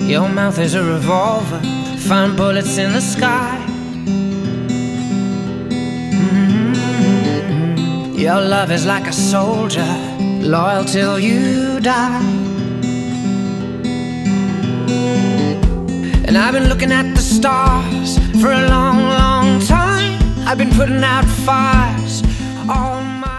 Your mouth is a revolver, find bullets in the sky. Your love is like a soldier, loyal till you die. And I've been looking at the stars for a long, long time. I've been putting out fires all my